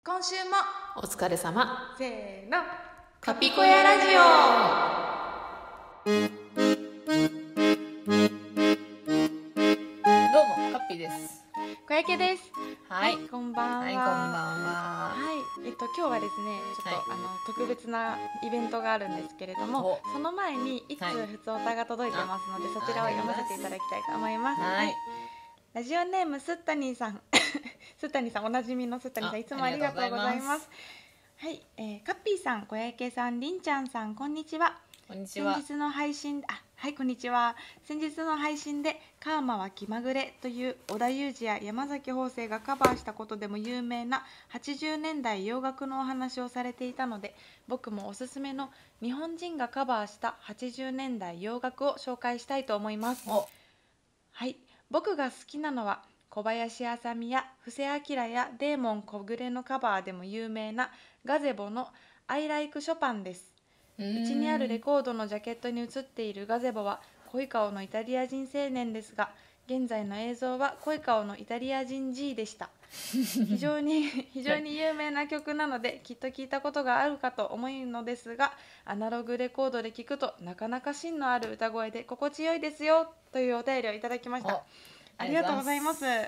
今週もお疲れ様。 せーの、 カピコヤラジオ。どうもカッピーです。 小焼です。 はい、 こんばんは。 はい、こんばんは。 はい、今日はですね、ちょっと、特別なイベントがあるんですけれども、その前に一通ふつおたが届いてますので、そちらを読ませていただきたいと思います。 はい。 ラジオネームすったにーさんすったにーさん、おなじみのすったにーさん、いつもありがとうございます。はい、カッピーさん、小焼さん、りんちゃんさん、こんにちは。 こんにちは。 先日の配信、はい、こんにちは。先日の配信でカーマは気まぐれという織田裕二や山崎邦生がカバーしたことでも有名な80年代洋楽のお話をされていたので、僕もおすすめの日本人がカバーした80年代洋楽を紹介したいと思います。はい、僕が好きなのは小林あさみや布施明やデーモン小暮のカバーでも有名なガゼボの「I Like Chopin」です。うちにあるレコードのジャケットに写っているガゼボは濃い顔のイタリア人青年ですが、現在の映像は濃い顔のイタリア人 G でした。非常に有名な曲なのできっと聞いたことがあるかと思うのですが、アナログレコードで聞くとなかなか芯のある歌声で心地よいですよというお便りをいただきました。ありがとうございます。はい、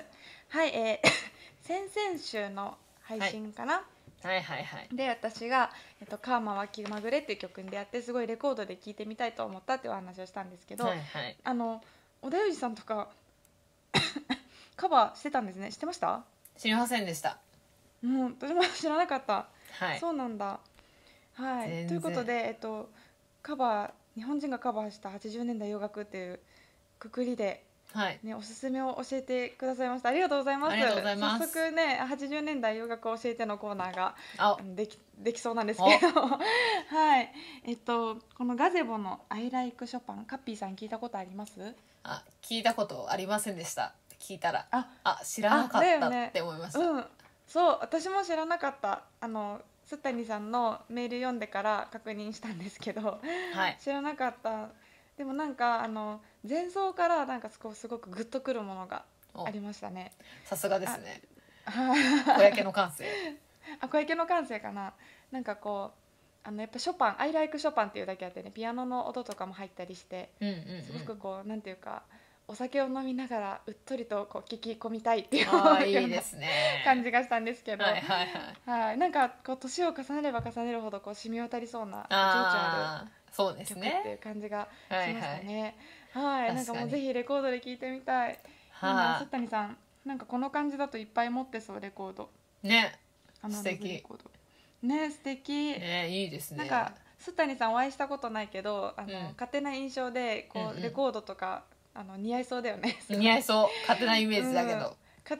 先々週の配信かな、で私が、カーマは気まぐれっていう曲に出会って、すごいレコードで聴いてみたいと思ったっていうお話をしたんですけど、織田裕二さんとかカバーしてたんですね。知ってました？ 知りませんでした。 私も知らなかった。 はい、 そうなんだ。はい、ということで、カバー、日本人がカバーした80年代洋楽っていうくくりで、おすすめを教えてくださいました。ありがとうございます。早速ね、80年代洋楽を教えてのコーナーができそうなんですけどはい、このガゼボの I Like Chopin、カッピーさん聞いたことあります？ 聞いたことありませんでした。聞いたら知らなかったって思いました。 そう、私も知らなかった。すったにさんのメール読んでから確認したんですけど、知らなかった。でもなんか前奏からなんかすごくグッとくるものがありましたね。 さすがですね。小焼の感性。 小焼の感性かな。なんかこうやっぱショパン、I Like Chopinっていうだけあってね、ピアノの音とかも入ったりして、すごくこうなんていうか、お酒を飲みながらうっとりとこう聞き込みたいっていういいですね感じがしたんですけど、なんかこう年を重ねれば重ねるほどこう染み渡りそうな情緒ある曲っていう感じがしましたね。なんかもうぜひレコードで聴いてみたい。すったにさん、なんかこの感じだといっぱい持ってそう、レコードね。素敵ね、素敵ね、いいですね。 なんかすったにさんお会いしたことないけど、勝手な印象でこう、レコードとか似合いそうだよね。 似合いそう、勝手なイメージだけど、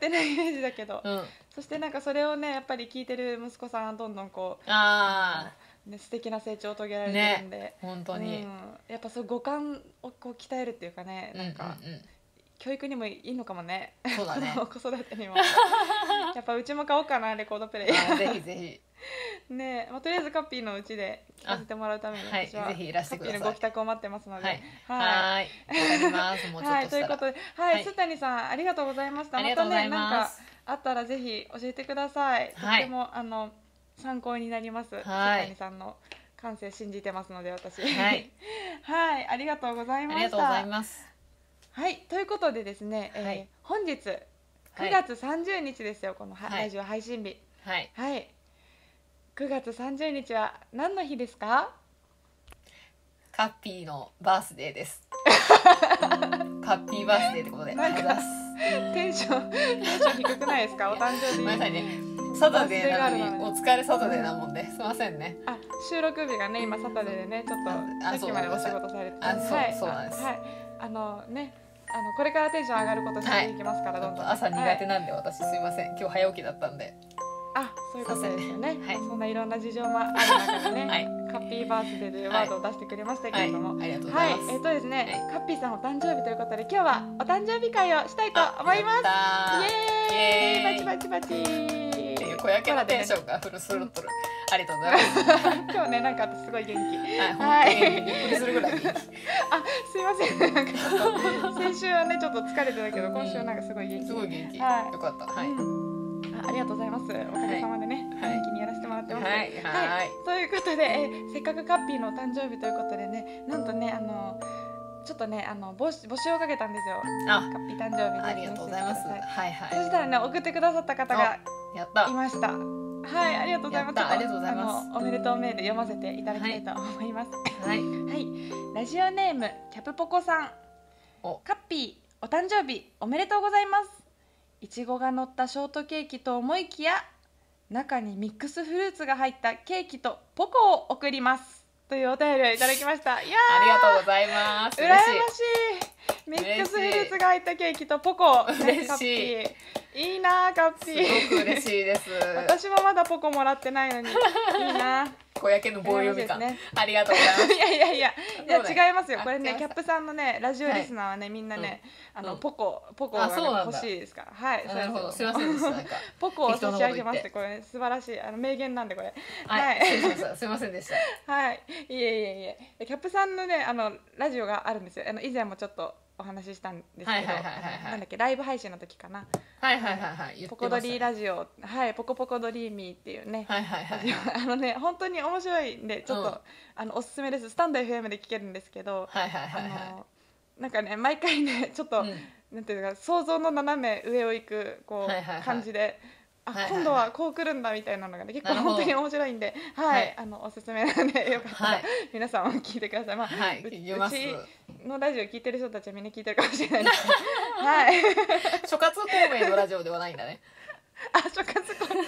そしてなんかそれをね、やっぱり聞いてる息子さんはどんどんこう素敵な成長を遂げられてるんで、 本当にやっぱそう五感をこう鍛えるっていうかね、なんか教育にもいいのかもね。 そうだね。 子育てにもやっぱうちも買おうかな、レコードプレイ。 ぜひぜひね、とりあえずカッピーのうちで聞かせてもらうために、私はぜひいらしてください。 カッピーのご帰宅を待ってますので、 わかります。もうちょっとしたら。 ということで、すったにさんありがとうございました。またね、なんかあったらぜひ教えてください。とても参考になります。すったにさんの感性信じてますので、私。ありがとうございました。 ありがとうございます。 ということでですね、本日9月30日ですよ、このラジオ配信日。9月30日は何の日ですか？ カッピーのバースデーです。カッピーバースデーってことで。 テンション低くないですか？お誕生日。 ごめんなさいね。サタデーなのにお疲れサタデーなもんで、すいませんね。 収録日がね、今サタデーでね、ちょっとさっきまでお仕事されてて、 そうなんです。 これからテンション上がることしていきますから、どんどん。 朝苦手なんで私すいません。今日早起きだったんで。 そういうことですよね。そんないろんな事情もある中でね、カッピーバースデーというワードを出してくれましたけれども、 ありがとうございます。 ですね、カッピーさんお誕生日ということで、今日はお誕生日会をしたいと思います。イエーイ、バチバチバチ。 小焼のテンションがフルスロットル。ありがとうございます。 今日ね、なんか私すごい元気。 本当にびっくりするぐらい元気。 すいません。なんかちょっと先週はねちょっと疲れてたけど、今週はなんかすごい元気。 すごい元気。よかった。 ありがとうございます。おかげさまでね。 ことで、せっかくカッピーのお誕生日ということでね、なんとねちょっとね募集をかけたんですよ。 あ、 カッピー誕生日でありがとうございます。 メッセージくださはいはい。 そしたらね送ってくださった方がやった。 いました。はい、ありがとうございます。 やったありがとうございますおめでとうメール読ませていただきたいと思います。 はい。 はい、ラジオネームキャプポコさん。 お、 カッピーお誕生日おめでとうございます。いちごが乗ったショートケーキと思いきや中にミックスフルーツが入ったケーキとポコを送りますというお便りをいただきました。いやありがとうございます。 ー羨まし嬉しい。 い。ミックスフルーツが入ったケーキとポコ、ね、 嬉しいカッピーいいなカッピーすごく嬉しいです。 私もまだポコもらってないのにいいな小焼けの棒読み感、 羨ましいですね。 ありがとうございます。 いやいやいやそうね違いますよ。これねあキャップさんのねラジオリスナーはね、みんなね、ポコが、ね、 そうなんだ欲しいですから。はい、 なるほど、すいそうですよませんでした。なんかポコを差し上げま適当なこと言ってす。これ素晴らしい名言なんでこれ。 はい、失礼しました。すいませんでした。 はい、いえいえいえキャップさんのねラジオがあるんですよ。以前もちょっとお話ししたんですけど、 はいはいはいはいはいなんだっけライブ配信の時かな。 はいはいはいはい、言っポコドてましたね。 リーラジオ、はいポコポコドリーミーっていうね。 はいはいはいはい。 ね本当に面白いんでちょっと、おすすめです。スタンド FM で聞けるんですけど、 はいはいはいはなんかね毎回ねちょっと、 うんなんていうか想像の斜め上を行くこう、 はいはいはい感じで、 はいはいはい今度はこう来るんだみたいなのがね結構なるほど本当に面白いんで、はいおすすめなんでよかったら、 はい皆さんも聞いてください。まあ、 はい、聞きます。 うちのラジオ聞いてる人たちはみんな聞いてるかもしれないですけどはい諸葛孔明のラジオではないんだね。 諸葛孔明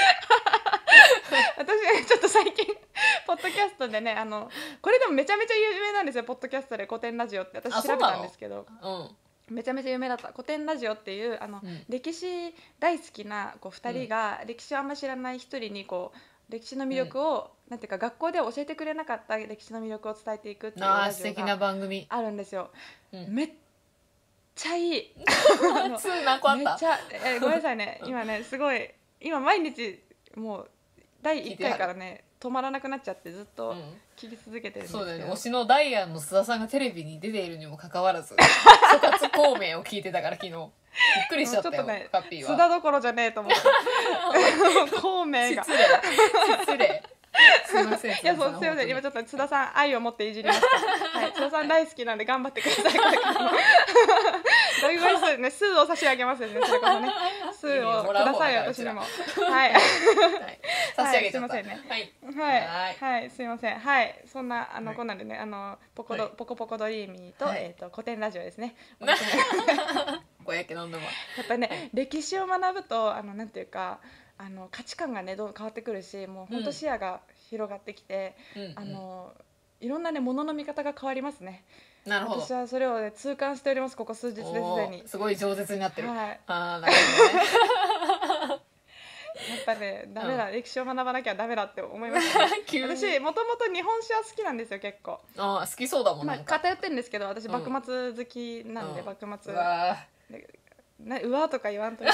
私ねちょっと最近ポッドキャストでねこれでもめちゃめちゃ有名なんですよ。ポッドキャストで古典ラジオって私調べたんですけど、めちゃめちゃ有名だった。古典ラジオっていう歴史大好きなこう2人が、歴史をあんま知らない1人にこう歴史の魅力を、なんていうか学校では教えてくれなかった歴史の魅力を伝えていくっていうラジオ素敵なが番組。 あるんですよ。 うんめっちゃいい何個あった？ めっちゃ、ごめんなさいね今ねすごい今毎日もう第1回からね止まらなくなっちゃってずっと聞き続けてるんですけど、 そうだよね。推しのダイアンの須田さんがテレビに出ているにもかかわらず諸葛孔明を聞いてたから昨日びっくりしちゃったよ。 ちょっとねカッピーは須田どころじゃねえと思って孔明が失礼すいません。 いやそうすいません今ちょっと津田さん愛を持っていじりましたはい津田さん大好きなんで頑張ってください。これからもゴリゴリ数ね数を差し上げますよね。それこそね数をください私にもはい差し上げちゃった。 すいませんねはいはいすいませんはいそんなこんなんでねポコポコドリーミーと古典ラジオですね。 小焼け飲んでもやっぱりね歴史を学ぶとなんていうか価値観がねどんどん変わってくるし、もう本当視野が広がってきて、いろんなねものの見方が変わりますね。 なるほど。 私はそれをね痛感しております。ここ数日ですでに。 すごい饒舌になってる。 はい。 ああなるほどね。 やっぱねダメだ、歴史を学ばなきゃダメだって思いました、ね。私もともと日本史は好きなんですよ結構。 好きそうだもんね。 偏ってるんですけど私幕末好きなんで、幕末。うわとか言わんといて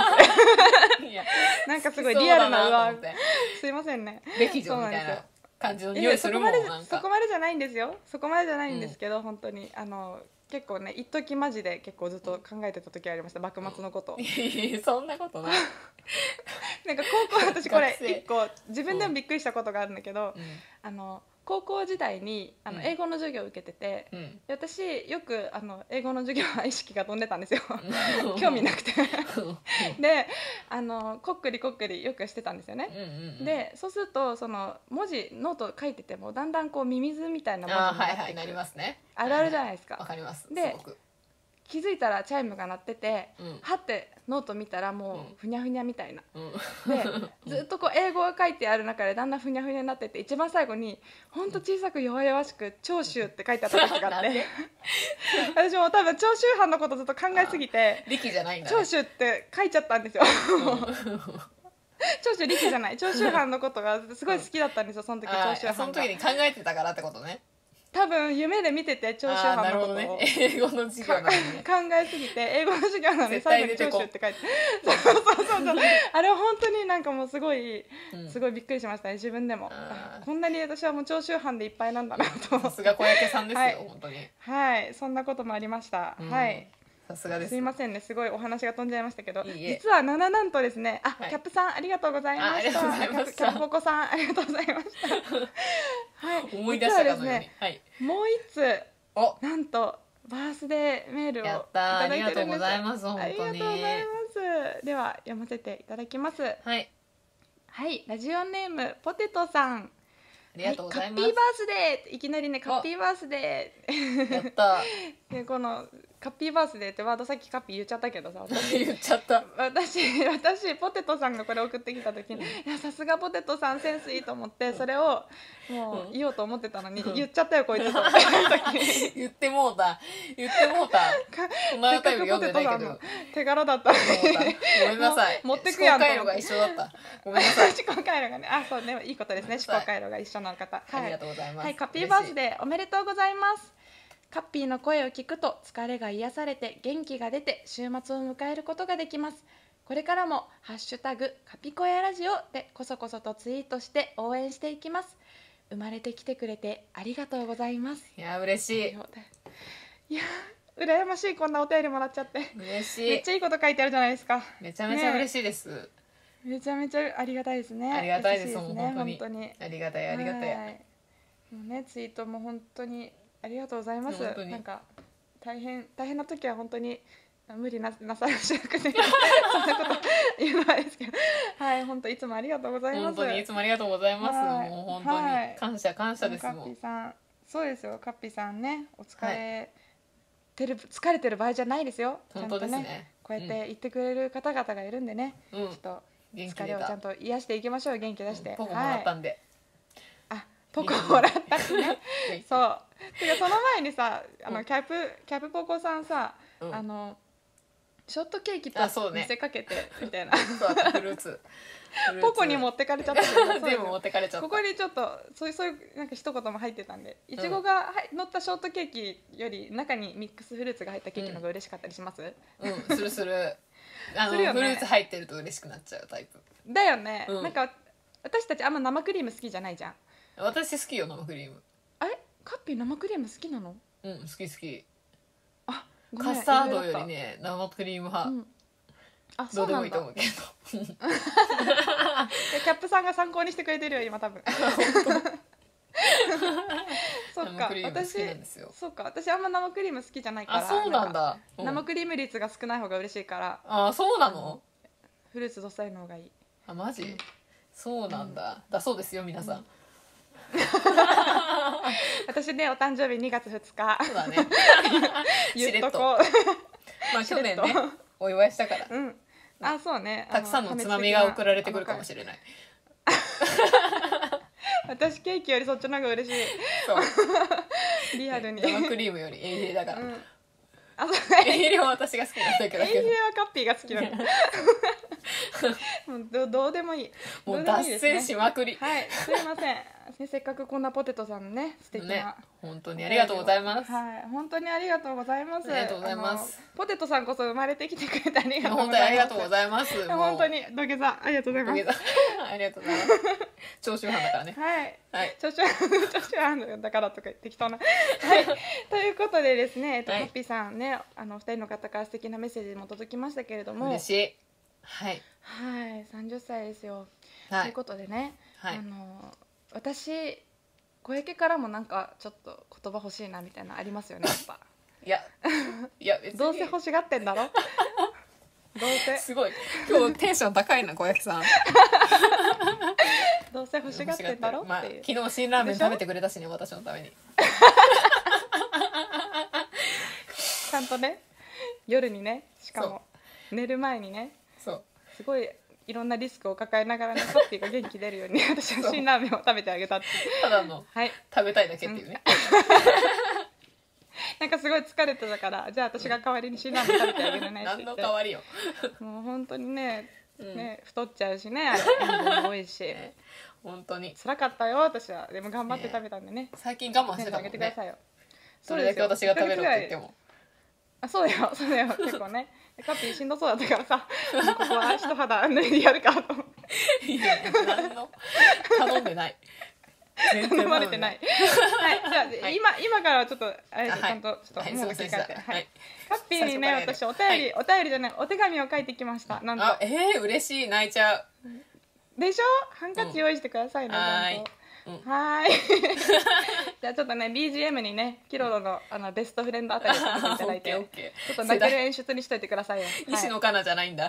なんかすごいリアルなうわすいませんね。 歴女みたいな感じの匂いするもん。 そこまでじゃないんですよ。そこまでじゃないんですけど、本当に結構ね一時マジで結構ずっと考えてた時ありました。幕末のこと。 そんなことない。 なんか高校私これ一個自分でもびっくりしたことがあるんだけど、高校時代に英語の授業を受けてて、私よく英語の授業は意識が飛んでたんですよ。興味なくてでこっくりこっくりよくしてたんですよね。でそうするとその文字ノート書いててもだんだんこうミミズみたいな文字になってなりますね。 あるあるじゃないですか。 わかります。 で気づいたらチャイムが鳴ってて、はってノート見たらもうふにゃふにゃみたいな、でずっとこう英語が書いてある中でだんだんふにゃふにゃになってて、一番最後にほんと小さく弱々しく長州って書いてあった時があって私も多分長州藩のことずっと考えすぎて力じゃないんだ、 長州って書いちゃったんですよ長州力じゃない長州藩のことがすごい好きだったんですよ、その時長州藩が。 その時に考えてたからってことね。 多分夢で見てて長州藩のことを、 英語の授業なのに考えすぎて英語の授業なのに最後に長州って書いてそうあれは本当になんかもうすごいびっくりしましたね、自分でも。こんなに私はもう長州藩でいっぱいなんだなと。 さすが小焼さんですよ、本当に。 はい、そんなこともありました。はい。 さすがです。 すいませんね、すごいお話が飛んじゃいましたけど、 いいえ実はなんとですね、 はいキャップさんありがとうございました。 あありがとうございましたキャップポコさんありがとうございましたはい、 思い出したかのように、 実はですね、 はい。 もう一つお、 なんとバースデーメールをいやったー、 たありがとうごだいてるんです。 ざいます。本ありが当に。 とうございます。では読ませていただきます。 はい。 はい、ラジオネームポテトさん。 ありがとうございます。 はい、カッピーバースデー、いきなりね、カッピーバースデやったーで、このカッピーバースデーってワードさっきカッピー言っちゃったけどさ、私言っちゃった。 ポテトさんがこれ送ってきた時に、いやさすがポテトさんセンスいいと思って、それをもう言おうと思ってたのに、言っちゃったよこいつと思って言ってもうた。言ってもうた。このお便り読んでないけど。 手柄だったのにごめんなさい。 持ってくやんと思考回路が思って一緒だった。ごめんなさい。 思考回路がね、あ、そうね、いいことですね、思考回路が一緒の方。 ありがとうございます。 はい、カッピーバースデーおめでとうございます。カッピーの声を聞くと疲れが癒されて元気が出て週末を迎えることができます。これからもハッシュタグカピコヤラジオでこそこそとツイートして応援していきます。生まれてきてくれてありがとうございます。 いや嬉しい。 いや羨ましい、こんなお便りもらっちゃって。 嬉しい。 めっちゃいいこと書いてあるじゃないですか。 めちゃめちゃ嬉しいです。ね、 めちゃめちゃありがたいですね。 ありがたいです。 ね、 もう本当にありがたい、ありがたい。 もうね、ツイートも本当にありがとうございます。なんか大変な時は本当に無理なさらしなくてそんなこと言うのはですけど、はい、本当いつもありがとうございます。 本当にいつもありがとうございます。もう本当に感謝感謝です。 カッピーさん、そうですよ、カッピーさんね、お疲れ疲れてる場合じゃないですよ。 本当ですね。 こうやって言ってくれる方々がいるんでね、ちょっと疲れをちゃんと癒していきましょう。元気出して。 ポコもらったんで。 ポコもらったしね。そう。てかその前にさ、キャップポコさんさ、ショートケーキと見せかけてみたいな。 そうだ、フルーツ。 ポコに持ってかれちゃったけど、 全部持ってかれちゃった。 ここにちょっとそういうなんか一言も入ってたんで、いちごが乗ったショートケーキより中にミックスフルーツが入ったケーキの方が嬉しかったりします？ するする。フルーツ入ってると嬉しくなっちゃうタイプ。 だよね。なんか私たちあんま生クリーム好きじゃないじゃん。 私好きよ、生クリーム。 あれ、カッピー生クリーム好きなの？ うん、好き好き。 あ、 カスタードよりね、生クリーム派。 あ、 どうでもいいと思うけど。 キャップさんが参考にしてくれてるよ今多分。そっか、私あんま生クリーム好きじゃないから。 あ、そうなんだ。 生クリーム率が少ない方が嬉しいから。 あ、そうなの？ フルーツどっさりの方がいい。 あ、マジ？そうなんだ。だそうですよ皆さん。 私ね、お誕生日2月2日。 そうだね。 言っとこう。 まあ去年ね、お祝いしたから。 あ、そうね。 たくさんのつまみが送られてくるかもしれない。 私ケーキよりそっちの方が嬉しい。 そう。 リアルに。 生クリームよりエイヒレだから。エイヒレは私が好きなんだけど。 エイヒレはカッピーが好きなの。もうどうでもいい。 もう脱線しまくり。 はい、すいません。せっかくこんなポテトさんのね、素敵な。 本当にありがとうございます。 はい、本当にありがとうございます。 ありがとうございます。 ポテトさんこそ生まれてきてくれてありがとうございます。 本当にありがとうございます。 本当に土下座ありがとうございます。 ありがとうございます。長州藩だからね。 はい。長州藩だからとか適当な。はい。ということでですね、カッピーさんね、2人の方から素敵なメッセージも届きましたけれども。 嬉しい。はい。 はい、30歳ですよ。ということでね、私小池からもなんかちょっと言葉欲しいなみたいなありますよね、やっぱ。 いや別にどうせ欲しがってんだろ。どうせすごい今日テンション高いな小池さん。 どうせ欲しがってんだろっていう。 昨日辛ラーメン食べてくれたしね、私のために。 ちゃんとね、夜にね、しかも寝る前にね、すごいいろんなリスクを抱えながらね、カッピーが元気出るように私は辛ラーメンを食べてあげたっていう。 ただの食べたいだけっていうね。 なんかすごい疲れてたから、じゃあ私が代わりに辛ラーメン食べてあげるねって言って。 何の代わりよ。 もう本当にね、太っちゃうしね、塩分も多いし。 本当に辛かったよ私は。でも頑張って食べたんでね。 最近我慢してたもんね。それだけ私が食べろって言っても。 あ、そうだよ結構ね。カッピーしんどそうだったからさ、ここは一肌脱いでやるかと思って。 いや、何の頼んでない。 全然頼まれてない。はい、じゃあ、今からはちょっとあれです、ちゃんとちょっとはい、 もうすいませんでした。 はい。カッピーにね、私お便り、お便りじゃない、お手紙を書いてきました。なんと。 嬉しい、泣いちゃう。 でしょ？ハンカチ用意してくださいね、ちゃんと。はい。じゃあちょっとね BGM にねキロロのベストフレンドあたりをかけていただいてちょっと泣ける演出にしといてくださいよ。 西野カナじゃないんだ。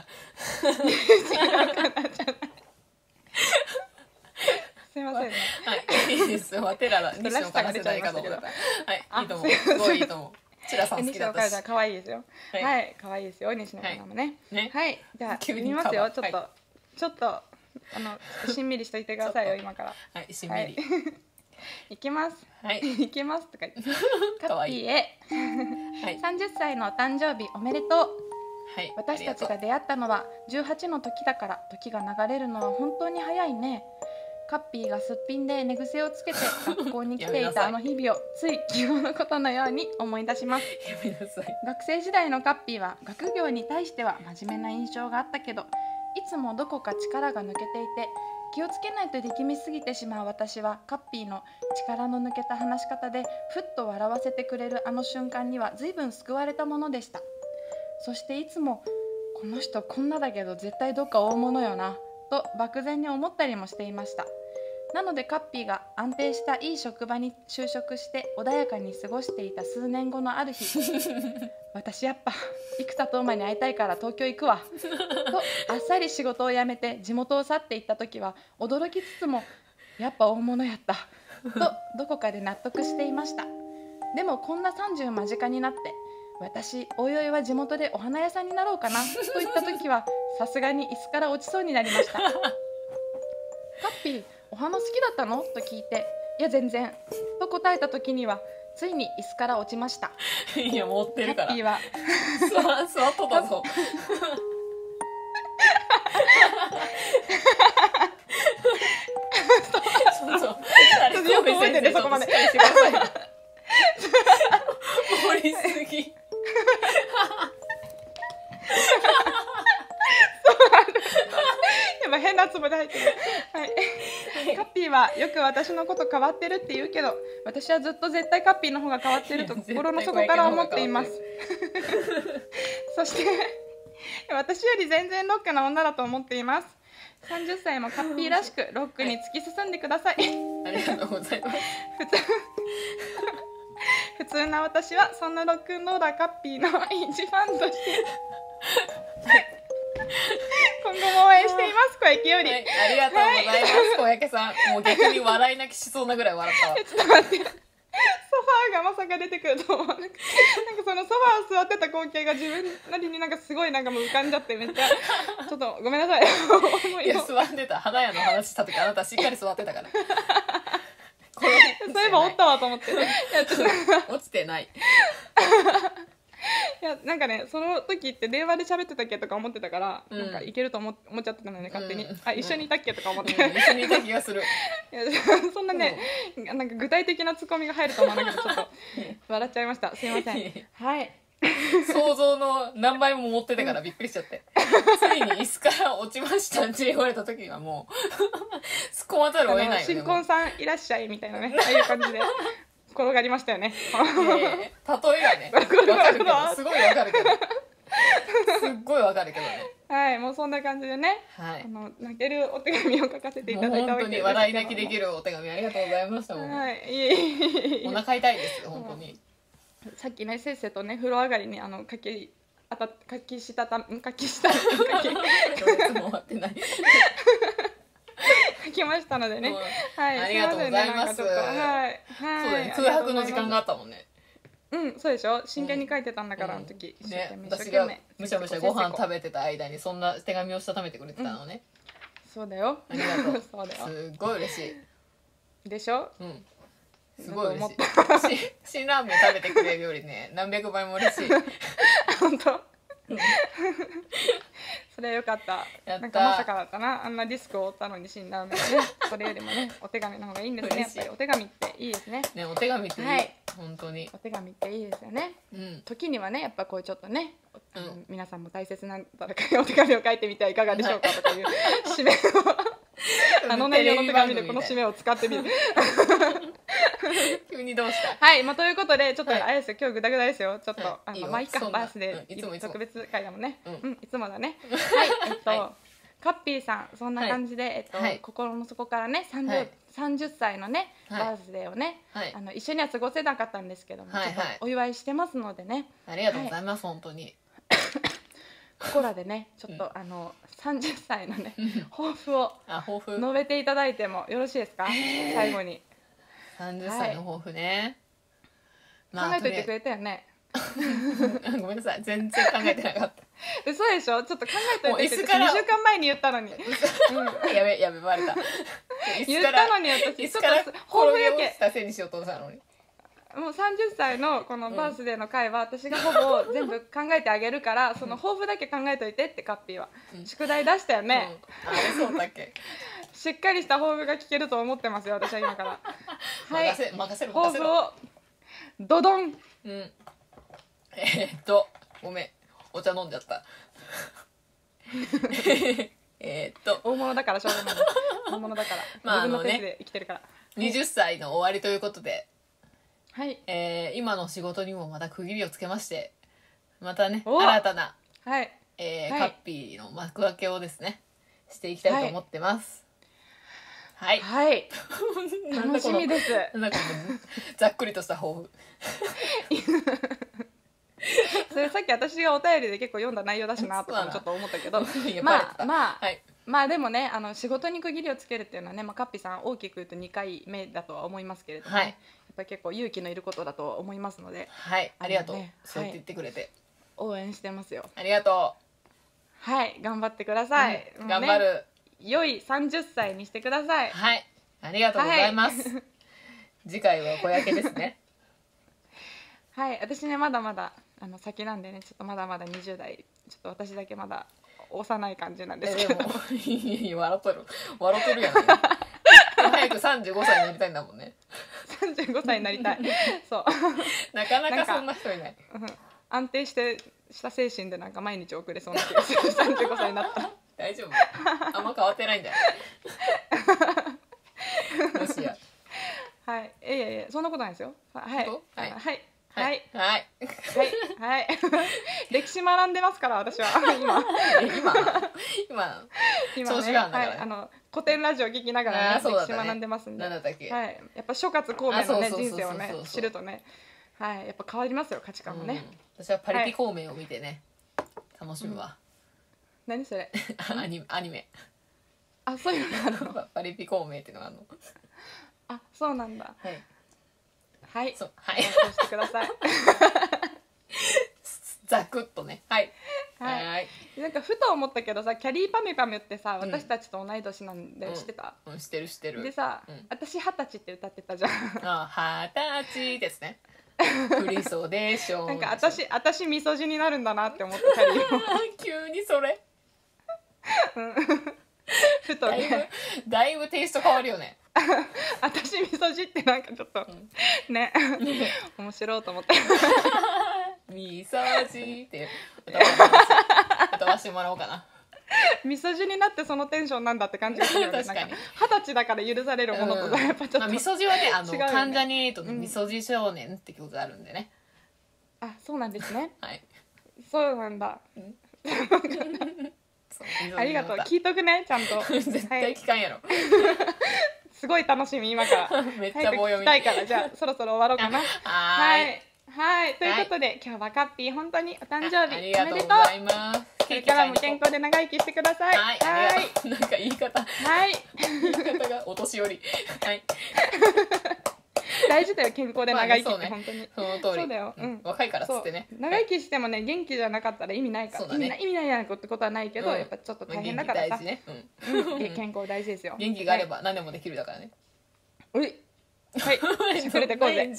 すいませんね。 はい、いいです。わてら西野カナ世代かと思った。はい、いいと思う。すごいいいと思う。チラさん好きだったし。 西野カナ可愛いですよ。はい、可愛いですよ西野カナもね。はい、じゃあ見ますよ。ちょっとしんみりしといてくださいよ今から。 はい、しんみり。 いきます。 はい。 いきますとか言って。カッピーへ。30歳のお誕生日おめでとう。はい。私たちが出会ったのは18の時だから時が流れるのは本当に早いね。カッピーがすっぴんで寝癖をつけて学校に来ていたあの日々をつい昨日のことのように思い出します。 やめなさい。 学生時代のカッピーは学業に対しては真面目な印象があったけど、いつもどこか力が抜けていて気をつけないと力みすぎてしまう私はカッピーの力の抜けた話し方でふっと笑わせてくれるあの瞬間には随分救われたものでした。そしていつもこの人こんなだけど絶対どっか大物よなと漠然に思ったりもしていました。なのでカッピーが安定したいい職場に就職して穏やかに過ごしていた数年後のある日私やっぱ生田斗真に会いたいから東京行くわとあっさり仕事を辞めて地元を去っていった時は驚きつつもやっぱ大物やったとどこかで納得していました。でもこんな30間近になって私おいおいは地元でお花屋さんになろうかなといった時はさすがに椅子から落ちそうになりました。カッピーお花好きだったのと聞いていや全然と答えた時にはついに椅子から落ちました。 いや持ってるからカッピーは座っとったぞそうよく覚えててそこまで盛りすぎやっぱ変なつもり入ってる、はい、カッピーはよく私のこと変わってるって言うけど私はずっと絶対カッピーの方が変わってると心の底から思っていますそして私より全然ロックな女だと思っています。30歳もカッピーらしくロックに突き進んでください、 ありがとうございます普通な私はそんなロックンローラーカッピーの一ファンとして今後も応援しています小池より、 はい、ありがとうございます、小池さんもう逆に笑い泣きしそうなぐらい笑ったわちょっと待ってソファーがまさか出てくると思わなくてなんかそのソファー座ってた光景が自分なりになんかすごいなんかもう浮かんじゃってめっちゃちょっとごめんなさいいや座ってた花屋の話した時あなたしっかり座ってたからそういえばおったわと思っていやちょっと落ちてないいやなんかねその時って電話で喋ってたっけとか思ってたから、なんかいけると思っちゃってたのね勝手に、あ一緒にいたっけとか思って、 一緒にいた気がするいやそんなね、なんか具体的なツッコミが入ると思わなくてちょっと笑っちゃいましたすいませんはい想像の何倍も持ってたからびっくりしちゃってついに椅子から落ちましたって言われた時にはもう突っ込まざるを得ないよね。 新婚さんいらっしゃいみたいなねああいう感じで転がりましたよね例えがねわかるけどすごいわかるけどすっごいわかるけどねはいもうそんな感じでね、 はい、 泣けるお手紙を書かせていただいたわけですけども、 本当に笑い泣きできるお手紙ありがとうございましたもん、 はい、いえお腹痛いです本当に。 さっきねせっせとね風呂上がりに書きしたも終わってない書きましたのでね、 はい、ありがとうございます。 はい、 そうだね、空白の時間があったもんね。 うんそうでしょ真剣に書いてたんだから、あの時ね、私がむしゃむしゃご飯食べてた間にそんな手紙をしたためてくれてたのね、 そうだよありがとうそうだよすごい嬉しいでしょ。 すごい嬉しい辛ラーメン食べてくれるよりね何百倍も嬉しい本当それはよかった。なんかまさかだったな、あんなリスクを負ったのに死んだので、ね、それよりもねお手紙の方がいいんですね。やっぱりお手紙っていいですね。 ねお手紙っていい、はい、本当にお手紙っていいですよね、時にはねやっぱこうちょっとね、皆さんも大切なお手紙を書いてみてはいかがでしょうかとかいう締めを内容の手紙でこの締めを使ってみる急にどうしたはい、ということでちょっとはいあれですよ、今日グダグダですよ、ちょっと、 はいいいよまあいいか、 そんなバースデいつもいつもー特別会だもんね、 うんいつもだね。はい、 はカッピーさん、そんな感じで、 はい心の底からね、 はい 30歳のね、 はいバースデーをね、 はい一緒には過ごせなかったんですけども、 はいはいちょっとお祝いしてますのでね、 ありがとうございます、本当に。 ここらでね、ちょっと、30歳のね、抱負を抱負述べていただいてもよろしいですか、最後に。 30歳の抱負ね、 考えといてくれたよね。 ごめんなさい、全然考えてなかった嘘でしょ、ちょっと考えといてってもう椅子から 2週間前に言ったのにやべバレた言ったのに私椅子からちょっと抱負やけ転げ落ちたせいにしようとしたのに。 もう30歳のこのバースデーの会は私がほぼ全部考えてあげるからその抱負だけ考えといてってカッピーは、宿題出したよね、 あれそうだっけしっかりした抱負が聞けると思ってますよ私は今からはい任せる抱負をドドン。 ごめん、お茶飲んじゃった大物だからしょうがない大物だから、 まあ自分のペースで生きてるから、 20歳の終わりということで、 はい、 今の仕事にもまた区切りをつけまして、またねお新たな、 はい、 カッピーの幕開けをですねしていきたいと思ってます。はい、 はいなんだこの楽しみですなんだこのざっくりとした抱負それさっき私がお便りで結構読んだ内容だしなとかもちょっと思ったけどいやバレてまたあはいまあでもね仕事に区切りをつけるっていうのはね、カッピさん大きく言うと2回目だとは思いますけれども、ねはいやっぱり結構勇気のいることだと思いますのではいありがとう、 ねそう言って言ってくれて、 応援してますよ。 ありがとはい頑張ってください、 う、 もうね頑張る。 良い30歳にしてください。 はいありがとうございます、次回は小焼けですねはい私ねまだまだ先なんでねちょっとまだまだ20代ちょっと私だけまだ幼い感じなんですけどでもいや笑っとるやん、ね、早く35歳になりたいんだもんね 35歳になりたいそうなかなかそんな人いない。 安定した精神でなんか毎日送れそうな気がする35歳になったら大丈夫、あんま変わってないんだよもしやはいいやいやそんなことないですよはい本当はいはいはいはいはいはい歴史学んでますから私は今調子があんだからねはい古典ラジオ聞きながらねそうだったね歴史学んでますんでなんだったっけ、 はいやっぱ諸葛孔明のねそうそうそうそう人生をね知るとねはいやっぱ変わりますよ価値観もね私はパリピ孔明を見てね、楽しむわ、 何それアニメあそういうのがあるのパリピ孔明っていうのがあるの。 あそうなんだはいはいそうはいそうしてくださいざくっとねはいはいなんかふと思ったけどさキャリーパミュパミュってさ私たちと同い年なんで知ってた知ってる知ってるでさ私20歳って歌ってたじゃん 20歳ですね振りそうでしょなんか私みそじになるんだなって思ってキャリーを急にそれふとねだいぶテイスト変わるよね私みそじってなんかちょっとね面白いと思ってみそじって歌わせてもらおうかなみそじになってそのテンションなんだって感じがするよね確かになんか20歳だから許されるものとやっぱちょっとみそじはね違うよね関ジャニ∞のみそじ少年って曲があるんでね、 あそうなんですねはいそうなんだそうありがとう聞いとくねちゃんと絶対聞かんやろ、 すごい楽しみ今からめっちゃ棒読み早く聞きたいからじゃあそろそろ終わろうかなはーいはいということで、今日はカッピー本当にお誕生日ありがとうごおめでとうざいますこれからも健康で長生きしてくださいはいありがとうなんか言い方はい言い方がお年寄りはい大事だよ健康で長生きって、 まあね本当にその通りそうだよ、 若いからっつってねそう長生きしてもね元気じゃなかったら意味ないから、 そうだね意味ないってことはないけど、やっぱちょっと大変だからさ、 元気大事ね、 健康大事ですよ元気があれば何でもできるだからね、 おいはいしゃくれてこうぜ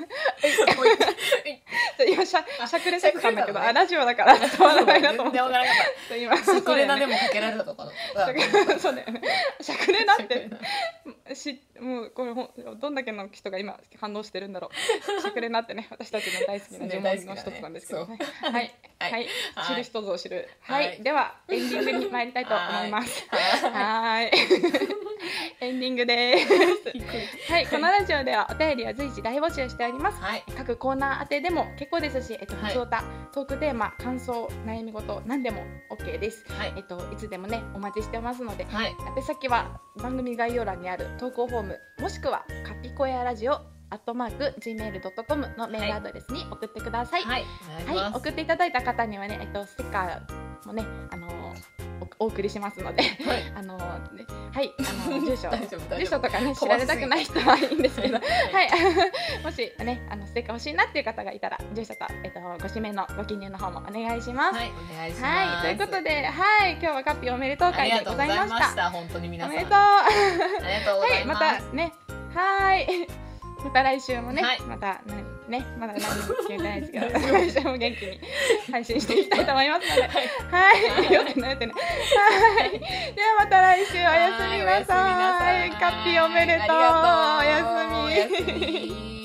今しゃくれてたんだけど、ラジオだから伝わらないなと思って全然わからなかった今しゃくれなでもかけられたとかそうだよねしゃくれなってもうこれどんだけの人が今反応してるんだろうしゃくれなってね私たちの大好きな呪文の一つなんですけどねはいはいはい、 はい知る人ぞ知る。 ははいい、ではエンディングに参りたいと思います。はい、エンディングです。はい、このラジオではお便りを随時大募集しております。 はい各コーナー宛てでも結構ですし、 はい普通歌、トークテーマ、感想、悩み事、何でも OK です。 はいいつでもね、お待ちしてますので、 はい宛先は番組概要欄にある投稿フォーム、もしくはカピコヤラジオ@gmail.com のメールアドレスに送ってください。 はいお願いします。 送っていただいた方にはね、ステッカーもね、お送りしますので、 はいはい、住所大丈夫住所とかね、知飛ばしすぎられたくない人はいいんですけど、ははいい、もしね、ステッカー欲しいなっていう方がいたら、住所と、ご氏名のご記入の方もお願いします。 はいお願いします。 はい、ということで、はい、今日はカッピーおめでとうあり会でごがとうございざいました。 ました。本当に皆さんおめでとう。 ありがとうござはいい、まます。 たね、はい。また来週もね、 はいまたね、まだ何も決めてないですけど、来週も元気に配信していきたいと思いますので、はい、よってなよってね、はい、ではまた来週おやすみなさい。カッピーおめでとう。 ありがとうおやすみ。 おやすみ